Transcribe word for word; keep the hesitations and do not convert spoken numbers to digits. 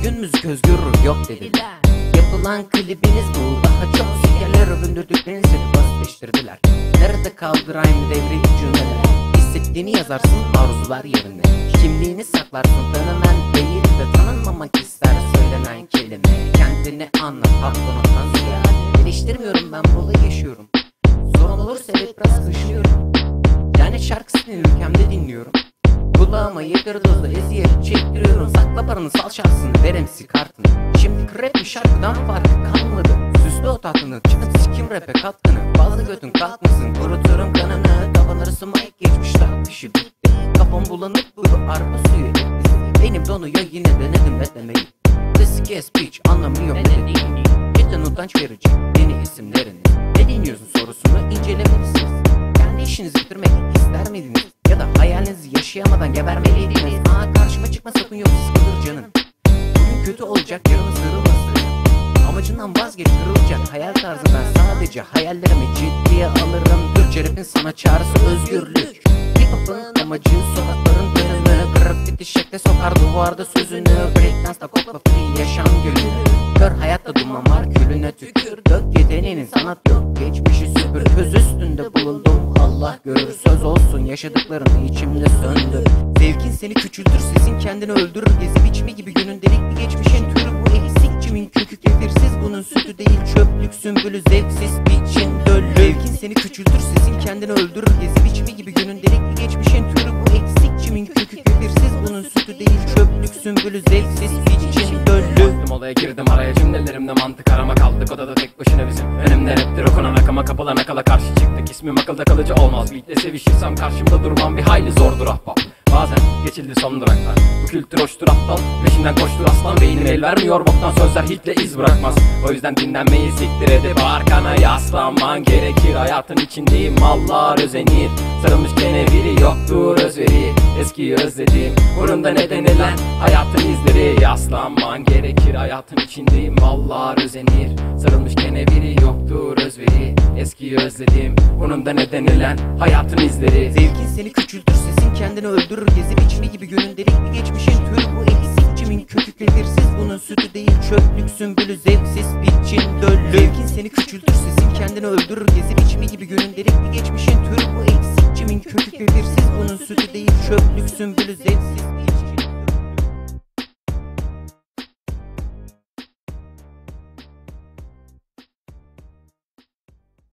Düzgün müzik özgürlük yok dediler. Yapılan klibiniz bu, daha çok sikerler övündürdüklerini seni basitleştirdiler. Nerede kaldı rhyme devri cümleler? Hissettiğini yazarsın arzular yerine. Kimliğini saklarsın tanınan değil de tanınmamak ister söylenen kelime. Kendini anlat patronundan ziyade. Geliştirmiyorum ben bu olayı yaşıyorum. Sorun olursa evet biraz kışlıyorum. Yani şarkısını ülkemde dinliyorum. Kulağıma yedir dozda eziyet çektiriyorum. Sakla paranı sal şarkısını ver M C kartını. Şimdi krep bir şarkıdan farkı kalmadı. Süslü o tatlını çıkıp sikim rap'e katkını. Fazla götün kalkmasın kuruturum kanını. Kafanı arası mic geçmiş tartışı bitti. Kafam bulanık buydu arpa suyu etkisi. Benim donuyor yine denedim etmemeyi. This is speech anlamıyor ne dediğini. Cidden utanç verici yeni isimlerini. Ne dinliyorsun sorusunu incelemelisiniz. Kendi işinizi bitirmek ister miydiniz? Ya da hayalinizi yaşayamadan gebermeliydiniz. Aa karşıma çıkma sakın yok sıkılır canın. Bugün kötü olacak yarın ısırılmasın. Amacından vazgeç kırılacak hayal tarzından. Sadece hayallerimi ciddiye alırım. Türkçe rapin sana çağrısı özgürlük. Hip hop'un amacı sokakların dönümü. Graffiti şekle sokar duvarda sözünü. Breakdance'da kokla free yaşam gülünü. Kör hayatta duman var külüne tükür. Dök yeteneğinin sanat yok geçmişi süpür. Köz üstünde bulundum Allah görür. Söz olsun yaşadıklarını içimde söndür. Zevkin seni küçültür sesin kendini öldürür. Gezi biçimi gibi günün delikli geçmişin türü bu eksik. Çimin kökü kefirsiz bunun sütü değil çöplük sümbülü zevksiz biçin döllü. Zevkin seni küçültür sesin kendini öldürür. Gezi biçimi gibi günün delikli geçmişin türü bu eksik. Çimin kökü kefirsiz bunun sütü değil çöplük sümbülü zevksiz biçin döllü. Olaya girdim araya cümlelerimde mantık arama kaldık odada tek başına bizim. Önümde raptir okunan akıma kapılan akala karşı çıktık. İsmim akılda kalıcı olmaz beatle sevişirsem karşımda durmam bir hayli zordur ahbap. Bazen geçildi son duraklar. Bu kültür hoştur aptal. Peşinden koştur aslan. Beynim el vermiyor boktan sözler hitle iz bırakmaz. O yüzden dinlenmeyi siktir edip arkana yaslanman gerekir. Hayatın içindeyim mallar özenir. Sarılmış keneviri yoktur özveri. Eskiyi özledim burunda ne denilen hayatın izleri. Yaslanman gerekir hayatın içindeyim mallar özenir. Sarılmış keneviri yoktur özveri. Eskiyi özledim bunun da ne denilen hayatın izleri. Zevkin seni küçültür sesin kendini öldürür. Gezi biçimi gibi günün delikli geçmişin türü bu eksik. Çimin kökü kefirsiz bunun sütü değil çöplük sümbülü zevksiz biçin döllü. Zevkin seni küçültür sesin kendini öldürür. Gezi biçimi gibi günün delikli geçmişin türü bu eksik. Çimin kökü kefirsiz bunun sütü değil çöplük sümbülü zevksiz biçin.